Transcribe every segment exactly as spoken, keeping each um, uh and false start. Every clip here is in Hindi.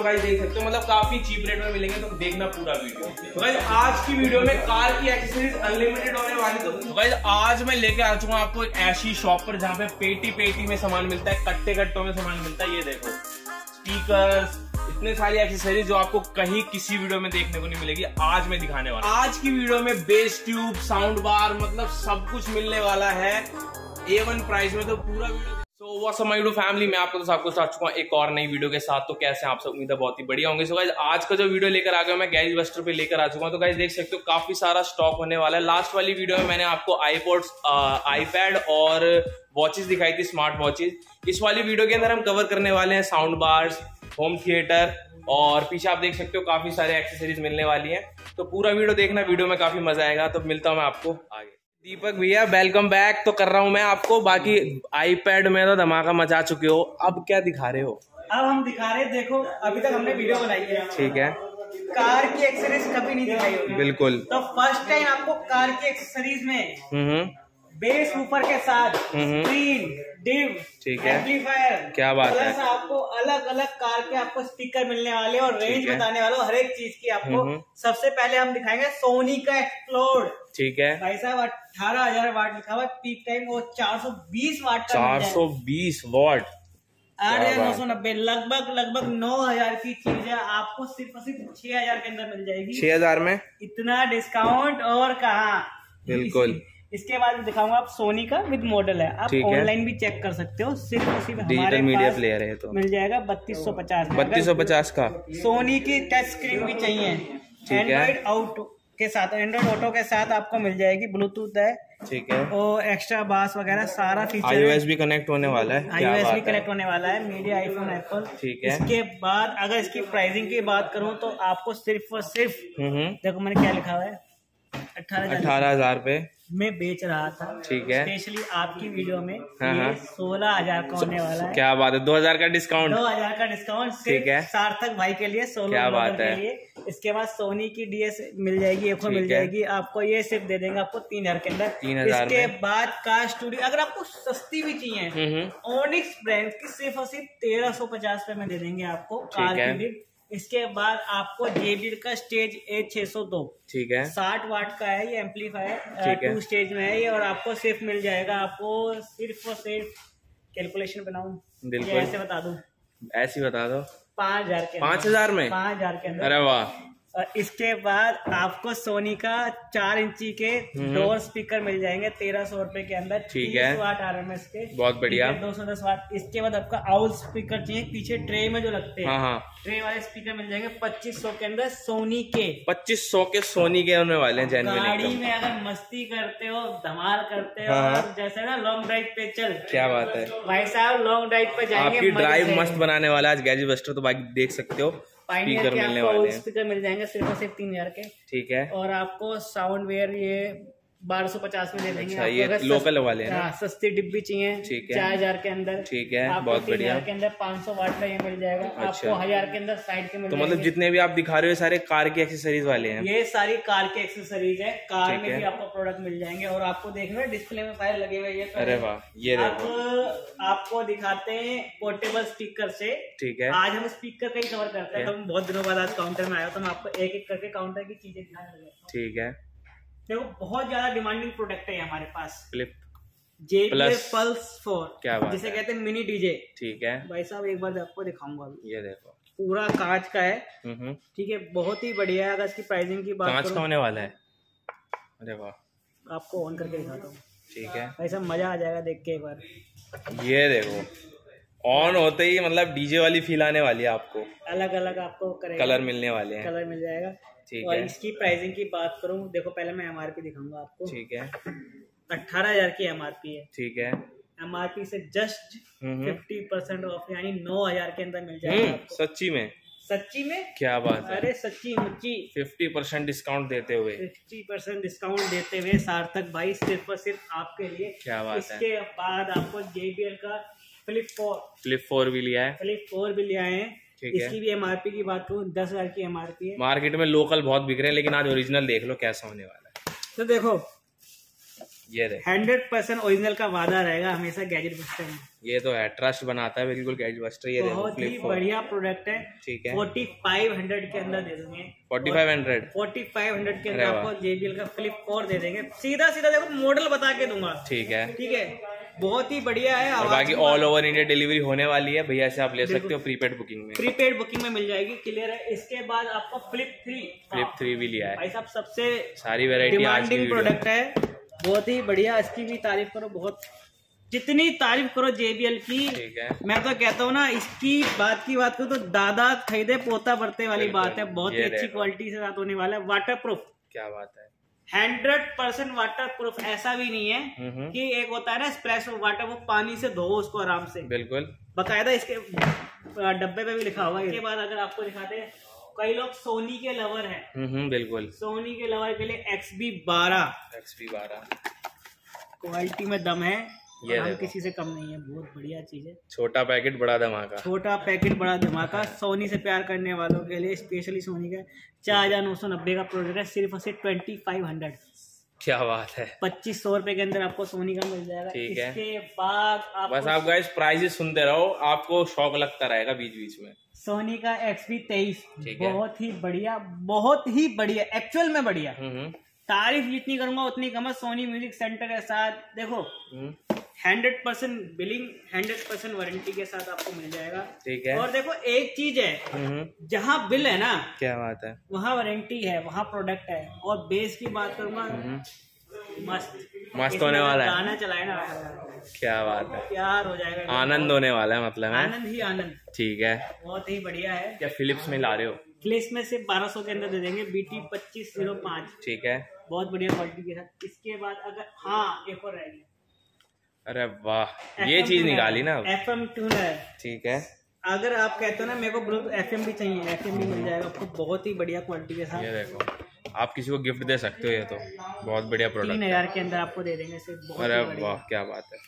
गाइस देख सकते हो, मतलब काफी चीप रेट में मिलेंगे, तो देखना पूरा वीडियो। तो गाइस आज की वीडियो में कार की एक्सेसरीज अनलिमिटेड होने वाली। तो गाइस आज मैं लेके आ चुका हूँ आपको एक ऐसी शॉप पर जहाँ पे पेटी पेटी में सामान मिलता है, कट्टे कट्टों में सामान मिलता है। ये देखो स्पीकर्स, इतने सारी एक्सेसरीज जो आपको कहीं किसी वीडियो में देखने को नहीं मिलेगी, आज मैं दिखाने वाला हूँ। आज की वीडियो में बेस ट्यूब, साउंड बार, मतलब सब कुछ मिलने वाला है ए वन प्राइस में। तो पूरा video so what's up my YouTube family, मैं आपको तो सबको साथ चुका हूँ एक और नई वीडियो के साथ। तो कैसे आप सब, उम्मीद है बहुत ही बढ़िया होंगे। सो गाइस आज का जो वीडियो लेकर आ गया मैं गैजेट बस्टर पे लेकर आ चुका हूँ। तो गाइस देख सकते हो काफी सारा स्टॉक होने वाला है। लास्ट वाली वीडियो में मैंने आपको आईपॉड्स, आईपैड और वॉचेस दिखाई थी, स्मार्ट वॉचेस। इस वाली वीडियो के अंदर हम कवर करने वाले हैं साउंड बार्स, होम थिएटर, और पीछे आप देख सकते हो काफी सारे एक्सेसरीज मिलने वाली हैं। तो पूरा वीडियो देखना, वीडियो में काफी मजा आएगा। तो मिलता हूँ मैं आपको आगे। दीपक भैया वेलकम बैक तो कर रहा हूँ मैं आपको। बाकी आईपैड में तो धमाका मचा चुके हो, अब क्या दिखा रहे हो? अब हम दिखा रहे हैं, देखो अभी तक हमने वीडियो बनाई है, ठीक है, कार की एक्सेसरीज कभी नहीं दिखाई होगी। बिल्कुल। तो फर्स्ट टाइम आपको कार की एक्सेसरीज में बेस ऊपर के साथ स्क्रीन, डिव, ठीक है, एम्पलीफायर, क्या बात है, आपको अलग अलग कार के आपको स्पीकर मिलने वाले और रेंज बताने वाले हर एक चीज की आपको। सबसे पहले हम दिखाएंगे सोनी का एक्सप्लोर, ठीक है भाई साहब, अठारह हजार वाट लिखा हुआ है, पीक टाइम वो चार सौ बीस वाट का, चार सौ बीस वाट, आठ हजार नौ सौ नब्बे, लगभग लगभग नौ हजार की चीज है, आपको सिर्फ सिर्फ छह हजार के अंदर मिल जाएगी। छह हजार में इतना डिस्काउंट और कहाँ। बिल्कुल। इसके बाद दिखाऊंगा आप सोनी का विद मॉडल है, आप ऑनलाइन भी चेक कर सकते हो, सिर्फ और सिर्फ हमारे मीडिया प्लेयर है तो मिल जाएगा बत्तीस सौ पचास बत्तीस सौ पचास का। सोनी की टच स्क्रीन भी चाहिए, एंड्रॉइड ऑटो के साथ, एंड्रॉइड ऑटो के साथ आपको मिल जाएगी, ब्लूटूथ है, ठीक है, और एक्स्ट्रा बास वगैरह सारा फीचर, आईओएस भी कनेक्ट होने वाला है, आईओएस भी कनेक्ट होने वाला है, मीडिया, आईफोन, एप्पल, ठीक है। इसके बाद अगर इसकी प्राइसिंग की बात करूं तो आपको सिर्फ और सिर्फ, देखो मैंने क्या लिखा हुआ है, अठारह अठारह हजार पे मैं बेच रहा था, ठीक है, स्पेशली आपकी वीडियो में सोलह हजार का होने वाला है। क्या बात है, दो हजार का डिस्काउंट, दो हजार का डिस्काउंट, ठीक है, सार्थक भाई के लिए, सोलह, क्या बात है, के लिए। इसके बाद सोनी की डीएस मिल जाएगी, एफओ मिल जाएगी आपको, ये सिर्फ दे देंगे आपको तीन हजार के अंदर, तीन हजार। इसके बाद कार स्टूडियो, अगर आपको सस्ती भी चाहिए, ओनिक्स ब्रांड की सिर्फ और सिर्फ तेरह सौ पचास पे में दे देंगे आपको कार की। इसके बाद आपको जेबीएल का स्टेज ए छह सौ दो, ठीक है, साठ वाट का है ये एम्पलीफायर, टू स्टेज में है ये, और आपको सिर्फ मिल जाएगा, आपको सिर्फ और सिर्फ, कैलकुलेशन बनाऊं, बिल्कुल ऐसे बता दूं, ऐसे बता दो, पाँच हजार के, पाँच हजार में, पाँच हजार के अंदर। अरे वाह। और इसके बाद आपको सोनी का चार इंची के डोर स्पीकर मिल जाएंगे तेरह सौ रुपए के अंदर, ठीक है, वाट आरएमएस के, बहुत बढ़िया, दो सौ दस वाट। इसके बाद आपका आउल स्पीकर चाहिए, पीछे ट्रे में जो लगते हैं, हाँ, ट्रे वाले स्पीकर मिल जाएंगे पच्चीस सौ के अंदर, सोनी के, पच्चीस सौ के सोनी के होने वाले हैं। गाड़ी में अगर मस्ती करते हो, धमाल करते हो, हाँ, जैसे ना लॉन्ग ड्राइव पे चल, क्या बात है भाई साहब, लॉन्ग ड्राइव पे जाएंगे, आपकी ड्राइव मस्त बनाने वाला है आज गैजेट बस्टर। तो बाइक देख सकते हो, स्पीकर मिलने वाले हैं, स्पीकर मिल जाएंगे सिर्फ और सिर्फ तीन हजार के, ठीक है, और आपको साउंड वेयर ये बारह सौ पचास में दे देंगे। अच्छा, ये लोकल वाले हैं, सस्ती डिब्बी चाहिए, ठीक है, चार हजार के अंदर, ठीक है, बहुत बढ़िया, के अंदर पाँच सौ वाट का ये मिल जाएगा। अच्छा, आपको हजार के अंदर साइड के मिल तो मतलब जितने भी आप दिखा रहे हो सारे कार के एक्सेसरीज वाले हैं, ये सारी कार के एक्सेसरीज है, कार में भी आपको प्रोडक्ट मिल जाएंगे। और आपको देखना डिस्प्ले में फायर लगे हुए ये, अरे वाह, ये आपको दिखाते हैं पोर्टेबल स्पीकर से, ठीक है, आज हम स्पीकर का ही कवर करते हैं। हम बहुत दिनों बाद आज काउंटर में आया तो मैं आपको एक एक करके काउंटर की चीजें दिखा रहा हूँ, ठीक है। देखो बहुत ज्यादा डिमांडिंग प्रोडक्ट है हमारे पास, फ्लिप जेबीएल पल्स फोर, क्या बात, जिसे कहते हैं मिनी डीजे, ठीक है भाई साहब, एक बार आपको दिखाऊंगा, ये देखो पूरा कांच का है, ठीक है, बहुत ही बढ़िया है। अगर इसकी प्राइसिंग की बात कांच का होने वाला है, अरे वाह, आपको ऑन करके दिखाता हूँ, ठीक है भाई साहब, मजा आ जाएगा देख के एक बार। ये देखो ऑन होते ही मतलब डीजे वाली फील आने वाली है आपको, अलग अलग आपको कलर मिलने वाले हैं, कलर मिल जाएगा, ठीक है। इसकी प्राइसिंग की बात करूं, देखो पहले मैं एमआरपी दिखाऊंगा आपको, ठीक है, अठारह हजार की एमआरपी है, ठीक है, एमआरपी से जस्ट फिफ्टी परसेंट ऑफ, यानी नौ हजार के अंदर मिल जाएगा आपको। सच्ची में, सच्ची में, क्या बात है, अरे सच्ची मुच्ची, फिफ्टी परसेंट डिस्काउंट देते हुए, फिफ्टी परसेंट डिस्काउंट देते हुए सार्थक भाई सिर्फ और सिर्फ आपके लिए, क्या बात है। इसके बाद आपको जेबीएल का फ्लिप फोर, फ्लिप फोर भी लिया है, फ्लिप फोर भी लिया है, इसकी भी एमआरपी की बात करूँ दस हजार की एमआरपी है। मार्केट में लोकल बहुत बिक रहे हैं, लेकिन आज ओरिजिनल देख लो कैसा होने वाला है। तो देखो ये देख हंड्रेड परसेंट ओरिजिनल का वादा रहेगा हमेशा गैजेट बस्टर में। ये तो है, ट्रस्ट बनाता है बिल्कुल गैजेट बस्टर। ये बहुत ही बढ़िया प्रोडक्ट है। ठीक है, फोर्टी फाइव हंड्रेड के अंदर दे देंगे। Forty five hundred forty five hundred के अंदर आपको जेबीएल का फ्लिप फोर दे देंगे। सीधा सीधा देखो मॉडल बता के दूंगा। ठीक है, ठीक है, बहुत ही बढ़िया है। और बाकी ऑल ओवर इंडिया डिलीवरी होने वाली है भैया से, आप ले सकते हो प्रीपेड बुकिंग में। प्रीपेड बुकिंग में मिल जाएगी, क्लियर है। इसके बाद आपको फ्लिप थ्री फ्लिप थ्री भी लिया है भाई साहब, सबसे सारी वेरायटी डिमांडिंग प्रोडक्ट है, बहुत ही बढ़िया। इसकी भी तारीफ करो, बहुत जितनी तारीफ करो जेबीएल की। ठीक है, मैं तो कहता हूँ ना, इसकी बात की बात करूँ तो दादा खरीदे पोता बरते वाली बात है। बहुत ही अच्छी क्वालिटी से साथ होने वाला है। वाटर प्रूफ, क्या बात है, हंड्रेड परसेंट वाटर प्रूफ। ऐसा भी नहीं है कि एक होता है ना स्प्लैश ऑफ वाटर, वो पानी से धो उसको आराम से, बिल्कुल बकायदा इसके डब्बे पे भी लिखा होगा। इसके बाद अगर आपको दिखाते हैं, कई लोग सोनी के लवर हैं, बिल्कुल सोनी के लवर के लिए एक्स बी बारह एक्स बी बारह क्वालिटी में दम है, ये हम किसी से कम नहीं है। बहुत बढ़िया चीज है। छोटा पैकेट बड़ा धमाका, छोटा पैकेट बड़ा धमाका। सोनी से प्यार करने वालों के लिए स्पेशली सोनी का चार हजार नौ सौ नब्बे का प्रोडक्ट है, सिर्फ और सिर्फ ट्वेंटी फाइव हंड्रेड। क्या बात है, पच्चीस सौ रुपए के अंदर आपको सोनी का मिल जाएगा। ठीक है, इसके बाद आप बस आप गाइस प्राइसेस सुनते रहो, आपको शौक लगता रहेगा बीच बीच में। सोनी का एक्स बी तेईस बहुत ही बढ़िया, बहुत ही बढ़िया, एक्चुअल में बढ़िया। तारीफ जितनी करूंगा उतनी कम है। सोनी म्यूजिक सेंटर के साथ देखो, hundred percent billing, hundred percent warranty के साथ आपको मिल जाएगा। ठीक है, और देखो एक चीज है, जहाँ बिल है ना, क्या बात है, वहाँ वारंटी है, वहाँ प्रोडक्ट है। और बेस की बात करूंगा, मस्त मस्त होने वाला है। गाना चलाए ना, क्या बात है, प्यार हो जाएगा, आनंद होने वाला है, मतलब है आनंद ही आनंद। ठीक है, बहुत ही बढ़िया है। क्या फिलिप्स में ला रहे हो? फिलिप्स में सिर्फ बारह सौ के अंदर दे देंगे, बीटी पच्चीस जीरो पाँच। ठीक है, बहुत बढ़िया क्वालिटी के साथ। इसके बाद अगर हाँ एक और रहेगी, अरे वाह, ये चीज निकाली ना, एफ एम ट्यूनर। ठीक है, अगर आप कहते हो ना मेरे को ब्लूटूथ एफ एम भी चाहिए, एफ एम भी मिल जाएगा आपको, बहुत ही बढ़िया क्वालिटी के साथ। ये देखो, आप किसी को गिफ्ट दे सकते हो, ये तो बहुत बढ़िया प्रोडक्ट। तीन हजार के अंदर आपको दे देंगे सिर्फ। अरे वाह, क्या बात है,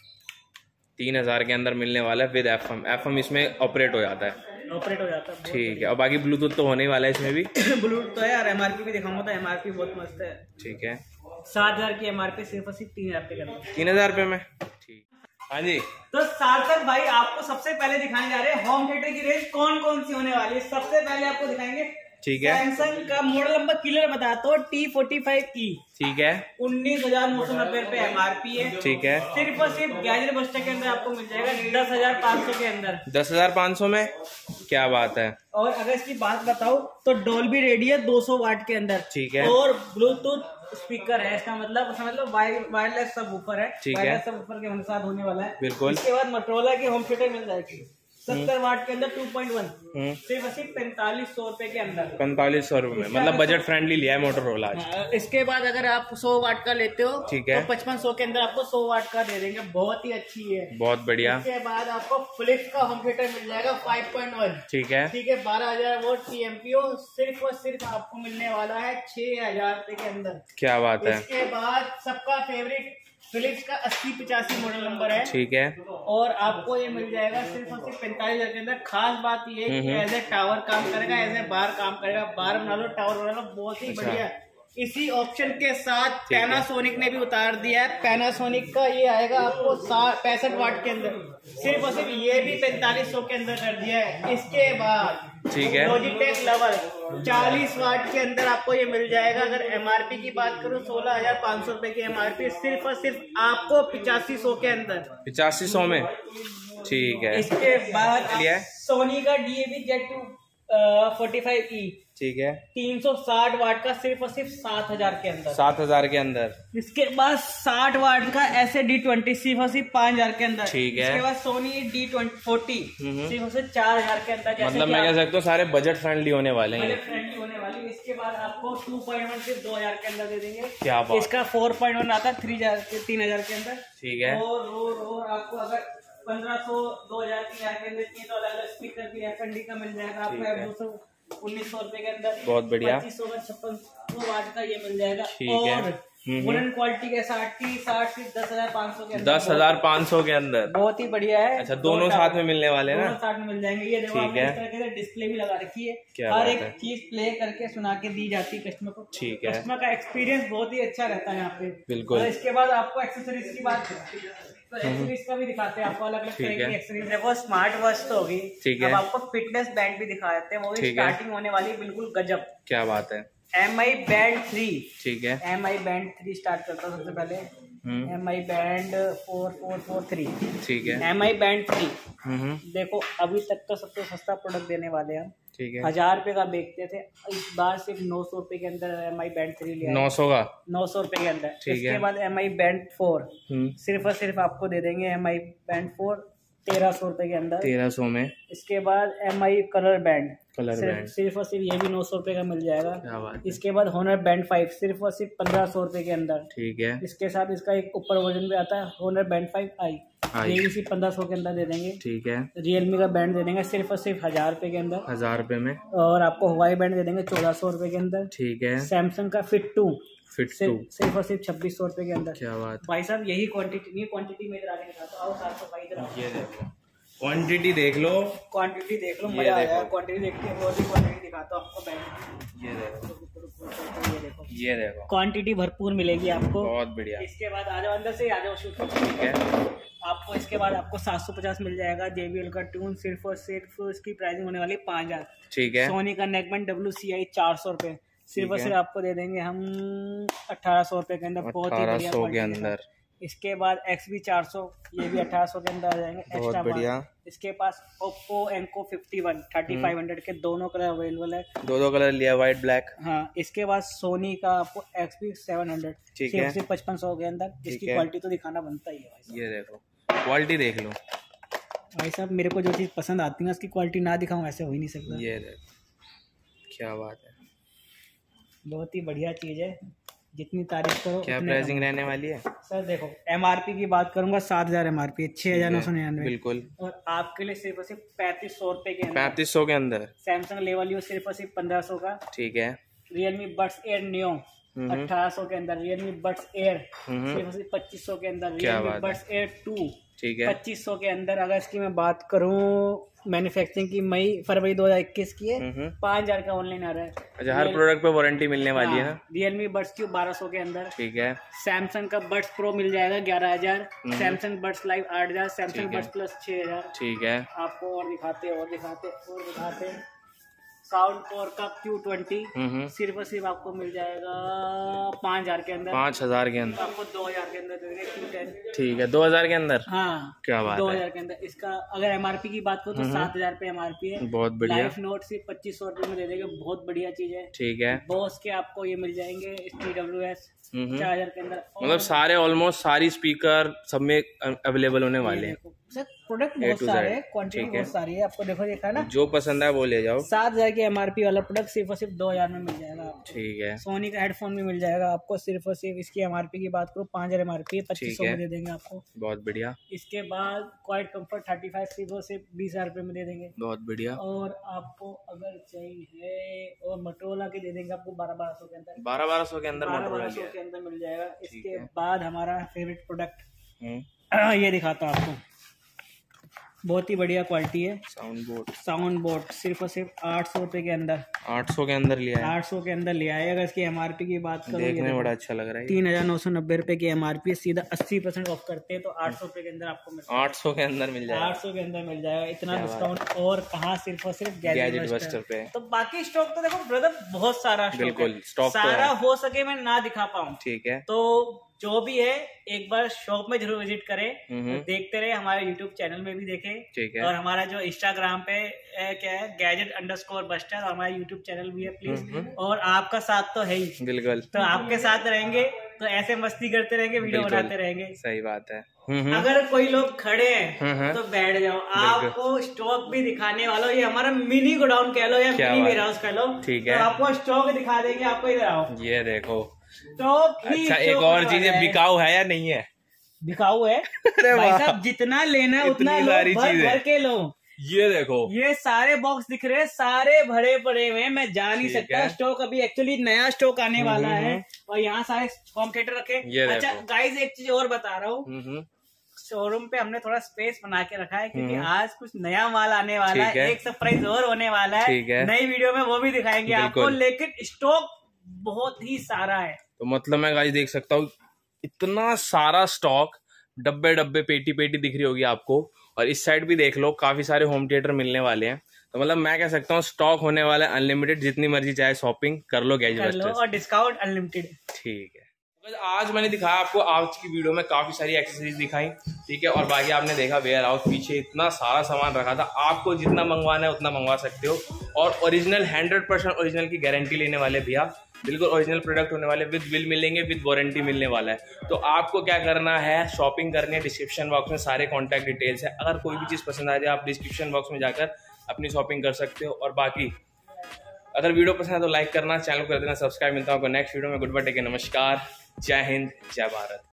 तीन हजार के अंदर मिलने वाला है with F M. F M इसमें ऑपरेट हो जाता है, ऑपरेट हो जाता है। ठीक है, और बाकी ब्लूटूथ तो होने ही वाला है इसमें भी। ब्लूटूथ तो है, और एमआरपी भी दिखाऊंगा तो एमआरपी बहुत मस्त है। ठीक है, सात हजार की एमआरपी सिर्फ और सिर्फ तीन हजार पे करना, तीन हजार रुपए में। ठीक, हाँ जी। तो सार्थक भाई आपको सबसे पहले दिखाने जा रहे हैं होम थिएटर की रेंज कौन कौन सी होने वाली है। सबसे पहले आपको दिखाएंगे, ठीक है, सैमसंग का मॉडल नंबर क्लियर बताता हूँ, टी फोर्टी फाइव ई। ठीक है, उन्नीस हजार नौ सौ नब्बे रुपए एमआरपी है। ठीक है, सिर्फ और सिर्फ गैजेट बस्टर के अंदर आपको मिल जाएगा दस हजार पाँच सौ के अंदर। दस हजार पाँच सौ में, क्या बात है। और अगर इसकी बात बताऊं तो डॉल्बी रेडी है दो सौ वाट के अंदर। ठीक है, और ब्लूटूथ स्पीकर है, इसका मतलब उसका मतलब वायरलेस सब ऊपर है। ठीक है, सब ऊपर के साथ होने वाला है, बिल्कुल। इसके बाद मोटोरोला की होम थिएटर मिल जाएगी सत्तर वाट के अंदर टू पॉइंट वन, सिर्फ सिर्फ पैंतालीस सौ रुपए के अंदर। पैंतालीस सौ रुपए में, मतलब बजट फ्रेंडली लिया है मोटोरोला। इसके बाद अगर आप सौ वाट का लेते हो, ठीक है, तो पचपन सौ के अंदर आपको सौ वाट का दे देंगे, बहुत ही अच्छी है, बहुत बढ़िया। इसके बाद आपको फिलिप्स का होम थिएटर मिल जाएगा फाइव पॉइंट वन। ठीक है, ठीक है, बारह हजार वोट टीएमपीओ, सिर्फ और सिर्फ आपको मिलने वाला है छह हजार रुपए के अंदर। क्या बात है। इसके बाद सबका फेवरेट फिलिप्स का अस्सी पचासी मॉडल नंबर है। ठीक है, और आपको ये मिल जाएगा सिर्फ और सिर्फ पैंतालीस हजार के अंदर। खास बात ये है कि एज ए टावर काम करेगा, एज ए बार काम करेगा, बार बना लो, टावर बना लो, बहुत ही बढ़िया। इसी ऑप्शन के साथ पैनासोनिक ने भी उतार दिया है। पैनासोनिक का ये आएगा आपको पैंसठ वाट के अंदर, सिर्फ और सिर्फ ये भी पैंतालीस सौ के अंदर कर दिया है। इसके बाद ठीक है, लॉजिटेक लेवल चालीस वाट के अंदर आपको ये मिल जाएगा। अगर एमआरपी की बात करूँ सोलह हजार पाँच सौ रुपए की एमआरपी, सिर्फ और सिर्फ आपको पिचासी सौ के अंदर, पिचासी सौ में। ठीक है, इसके बाद सोनी का DAV jet two forty five E. ठीक है, तीन सौ साठ वाट का, सिर्फ और सिर्फ सात हजार के अंदर, सात हजार के अंदर। इसके बाद साठ वाट का ऐसे डी ट्वेंटी, सिर्फ और सिर्फ पाँच हजार के अंदर। ठीक है, इसके बाद सोनी डी ट्वेंटी फोर्टी, सिर्फ और सिर्फ चार हजार के अंदर। मतलब मैं कह सकता हूँ सारे बजट फ्रेंडली होने वाले हैं, बजट फ्रेंडली होने वाली। इसके बाद आपको टू पॉइंट वन सिर्फ दो हजार के अंदर दे देंगे। क्या बात। इसका फोर पॉइंट वन आता है थ्री हजार तीन हजार के अंदर। ठीक है, और और और आपको अगर पंद्रह सौ दो हजार तीन हजार के अंदर चाहिए तो अलग अलग स्पीकर भी एफ एन डी का मिल जाएगा आपको दो सौ उन्नीस सौ रुपए के अंदर। बहुत बढ़िया, पच्चीस सौ का छप्पन सौ वाट का ये मिल जाएगा। और वुडन क्वालिटी के साठ की साठ से दस हजार पाँच सौ के दस हजार पाँच सौ के अंदर बहुत ही बढ़िया है। अच्छा दोनों साथ में मिलने वाले हैं ना? दोनों साथ में मिल जाएंगे। ये देखो आपने इस तरह से डिस्प्ले भी लगा रखी है, हर एक चीज प्ले करके सुना के दी जाती है कस्टमर को। ठीक है, कस्टमर का एक्सपीरियंस बहुत ही अच्छा रहता है यहाँ पे। बिल्कुल। और इसके बाद आपको एक्सेसरीज की बात तो एक्सेसरीज का भी दिखाते हैं आपको, अलग अलग तरह की एक्सेसरीज। देखो स्मार्ट वॉच तो होगी, अब आपको फिटनेस बैंड भी दिखा देते हैं, वो भी स्टार्टिंग होने वाली बिल्कुल गजब। क्या बात है? M I band three. ठीक है, M I band three start करता हूँ सबसे पहले। M I band four four four three. ठीक है, एम आई बैंड थ्री। देखो अभी तक का सबसे सस्ता प्रोडक्ट देने वाले हैं। ठीक है, हजार रुपए का बेचते थे, इस बार सिर्फ नौ सौ रुपए के अंदर एम आई बैंड थ्री लिया। नौ सौ का नौ सौ रुपए के अंदर। इसके बाद एम आई बैंड फोर सिर्फ और सिर्फ आपको दे देंगे एम आई बैंड फोर तेरह सौ रुपए के अंदर। तेरह सौ में। इसके बाद M I colour band colour band सिर्फ और सिर्फ ये भी नौ सौ रुपए का मिल जाएगा। इसके बाद होनर बैंड फाइव सिर्फ और सिर्फ पंद्रह सौ रुपए के अंदर। ठीक है, इसके साथ इसका एक ऊपर वर्जन भी आता है होनर बैंड फाइव आई, ये भी सिर्फ पंद्रह सौ के अंदर दे देंगे। ठीक है, रियलमी का बैंड दे देंगे सिर्फ और सिर्फ हजार रुपए के अंदर। हजार रुपए में। और आपको हवाई बैंड दे देंगे चौदह सौ रुपए के अंदर। ठीक है, सैमसंग का फिट टू फिट सिर्फ और सिर्फ छब्बीस सौ रुपए के अंदर। क्या बात भाई साहब, यही क्वांटिटी नहीं, क्वांटिटी में इधर आके दिखाता हूं। आओ सात सौ भाई इधर ये देखो, क्वांटिटी देख लो, क्वांटिटी देख लो, मजा आएगा। क्वांटिटी देखते हैं, बहुत ही क्वांटिटी दिखाता हूँ आपको बैंड। ये देखो, ये देखो, ये देखो, क्वांटिटी भरपूर मिलेगी आपको। बहुत बढ़िया। इसके बाद आ जाओ अंदर से, आ जाओ शूट। ठीक है, आपको इसके बाद आपको सात सौ पचास मिल जाएगा जेबीएल का ट्यून सिर्फ और सिर्फ इसकी प्राइसिंग होने वाली पाँच हजार। ठीक है, सोनी का नेकबैंड डब्ल्यू सी आई चार सौ रुपए सिर्फ और सिर्फ आपको दे देंगे हम अठारह सौ रुपए के अंदर। बहुत ही बढ़िया के अंदर। इसके बाद एक्स बी चार सौ, ये भी अठारह सौ के अंदर आ जाएंगे। एक्स्ट्रा बढ़िया। इसके पास Oppo Enco fifty one thirty five hundred के दोनों कलर अवेलेबल है। दो दो कलर लिया, व्हाइट ब्लैक। हाँ, इसके बाद सोनी का आपको एक्स बी सेवन हंड्रेड सिर्फ पचपन सौ के अंदर। इसकी क्वालिटी तो दिखाना बनता ही है भाई। ये देखो, क्वालिटी देख लो भाई साहब, मेरे को जो चीज पसंद आती है उसकी क्वालिटी ना दिखाऊं ऐसे हो ही नहीं सकता। ये देखो, क्या बात है, बहुत ही बढ़िया चीज है, जितनी तारीफ करो। क्या प्राइसिंग रहने वाली है सर? देखो एमआरपी की बात करूंगा, सात हजार एमआरपी है, छह हजार नौ सौ निन्यानवे। बिल्कुल। और आपके लिए सिर्फ और सिर्फ पैंतीस सौ रुपए के अंदर। पैंतीस सौ के अंदर सैमसंग लेवल यू सिर्फ और सिर्फ पंद्रह सौ का। ठीक है, रियलमी बड्स एयर नियो अठारह सौ के अंदर। रियलमी बड्स एयर सिर्फ और सिर्फ पच्चीस सौ के अंदर। रियलमी बड्स एयर टू ठीक है पच्चीस सौ के अंदर। अगर इसकी मैं बात करूँ मैन्युफैक्चरिंग की, मई फरवरी दो हजार इक्कीस की है, पाँच हजार का ऑनलाइन आ रहा है। अच्छा, हर प्रोडक्ट पे वारंटी मिलने वाली है ना? रियलमी बड्स क्यू बारह सौ के अंदर। ठीक है, सैमसंग का बड्स प्रो मिल जाएगा ग्यारह हजार, सैमसंग बड्स लाइव आठ हजार, सैमसंग बड्स प्लस छह हजार। ठीक है, आपको और दिखाते और दिखाते और दिखाते साउंड कोर का क्यू ट्वेंटी सिर्फ और सिर्फ आपको मिल जाएगा पाँच हजार के अंदर। पाँच हजार के अंदर आपको दो हजार के अंदर दे देंगे क्यू टेन। ठीक है, दो हजार के अंदर। हाँ, क्या बात है, दो हजार के अंदर। इसका अगर एमआरपी की बात करूँ तो सात हजार पे एमआरपी है। बहुत बढ़िया। लाइफ नोट सिर्फ पच्चीस सौ रुपए में दे देंगे, बहुत बढ़िया चीज है। ठीक है, बॉस के आपको ये मिल जाएंगे टी डब्ल्यू एस चार हजार के अंदर। मतलब सारे ऑलमोस्ट सारी स्पीकर सब में अवेलेबल होने वाले हैं सर। प्रोडक्ट बहुत सारे हैं, क्वांटिटी बहुत सारी है, आपको देखो देखा ना, जो पसंद है वो ले जाओ। सात हजार की एमआरपी वाला प्रोडक्ट सिर्फ और सिर्फ दो हजार में मिल जाएगा। ठीक है, सोनी का हेडफोन भी मिल जाएगा आपको सिर्फ और सिर्फ। इसकी एमआरपी की बात करो पाँच हजार एमआरपी है, पच्चीस सौ में दे देंगे आपको। बहुत बढ़िया। इसके बाद क्वाइट कंफर्ट थर्टी फाइव सिर्फ और सिर्फ बीस हजार रुपए में दे देंगे। बहुत बढ़िया। और आपको अगर चाहिए और मोटोरोला के दे देंगे आपको बारह बारह सौ के अंदर। बारह बारह सौ के अंदर बारह बारह सौ के अंदर मिल जाएगा। इसके बाद हमारा फेवरेट प्रोडक्ट ये दिखाता हूँ आपको, बहुत ही बढ़िया क्वालिटी है। साउंड बोर्ड साउंड बोर्ड सिर्फ और सिर्फ आठ सौ रुपए के अंदर। आठ सौ के अंदर लिया है। आठ सौ के अंदर लिया है। अगर इसकी एमआरपी की बात करूँ, देखने में बड़ा अच्छा लग रहा है। तीन हजार नौ सौ नब्बे रुपए की एमआरपी है, सीधा अस्सी परसेंट ऑफ करते हैं तो आठ सौ रुपए के अंदर आपको मिल आठ सौ के अंदर मिल जाएगा। आठ सौ के अंदर मिल जाएगा। इतना डिस्काउंट और कहाँ, सिर्फ और सिर्फ गैजेट बस्टर पे। तो बाकी स्टॉक तो देखो ब्रदर बहुत सारा बिल्कुल स्टॉक सारा हो सके मैं ना दिखा पाऊँ। ठीक है, तो जो भी है एक बार शॉप में जरूर विजिट करें, देखते रहे, हमारे यूट्यूब चैनल में भी देखें। ठीक है, और हमारा जो इंस्टाग्राम पे है, क्या है गैजेट अंडरस्कोर बस्टर, और हमारा यूट्यूब चैनल भी है प्लीज। और आपका साथ तो है ही, बिल्कुल, तो आपके साथ रहेंगे तो ऐसे मस्ती करते रहेंगे, वीडियो बनाते रहेंगे। सही बात है। अगर कोई लोग खड़े हैं तो बैठ जाओ, आपको स्टॉक भी दिखाने वालों, ये हमारा मिनी गोडाउन कह लो या मिनी वेयर हाउस कह लो। ठीक है, तो आपको स्टॉक दिखा देंगे। आपको इधर आओ, ये देखो। तो अच्छा, एक और चीज है, बिकाऊ है या नहीं है? बिकाऊ है भाई साहब, जितना लेना है उतना लो, भर भर के लो। ये देखो, ये सारे बॉक्स दिख रहे हैं, सारे भरे पड़े हुए हैं, मैं जा नहीं सकता। स्टॉक अभी एक्चुअली नया स्टॉक आने वाला है और यहाँ सारे होम थिएटर रखे। अच्छा गाइस, एक चीज और बता रहा हूँ, शोरूम पे हमने थोड़ा स्पेस बना के रखा है क्योंकि आज कुछ नया माल आने वाला है, है, एक सरप्राइज और होने वाला है, है। नई वीडियो में वो भी दिखाएंगे आपको, लेकिन स्टॉक बहुत ही सारा है। तो मतलब मैं गाइस देख सकता हूँ इतना सारा स्टॉक, डब्बे डब्बे पेटी पेटी दिख रही होगी आपको। और इस साइड भी देख लो, काफी सारे होम थिएटर मिलने वाले हैं। तो मतलब मैं कह सकता हूँ स्टॉक होने वाला है अनलिमिटेड, जितनी मर्जी चाहे शॉपिंग कर लो गैजेट और डिस्काउंट अनलिमिटेड। ठीक है, आज मैंने दिखाया आपको, आज की वीडियो में काफी सारी एक्सेसरीज दिखाई, ठीक है। और बाकी आपने देखा वेयर हाउस, पीछे इतना सारा सामान रखा था, आपको जितना मंगवाना है उतना मंगवा सकते हो। और ओरिजिनल हंड्रेड परसेंट ओरिजिनल की गारंटी लेने वाले भैया, बिल्कुल ओरिजिनल प्रोडक्ट होने वाले, विद बिल मिलेंगे, विद वारंटी मिलने वाला है। तो आपको क्या करना है, शॉपिंग करनी है, डिस्क्रिप्शन बॉक्स में सारे कॉन्टैक्ट डिटेल्स है। अगर कोई भी चीज़ पसंद आ जाए आप डिस्क्रिप्शन बॉक्स में जाकर अपनी शॉपिंग कर सकते हो। और बाकी अगर वीडियो पसंद है तो लाइक करना, चैनल को कर देना सब्सक्राइब। मिलता हूँ आपको नेक्स्ट वीडियो में। गुड बाय, टेक केयर, नमस्कार, जय हिंद, जय भारत।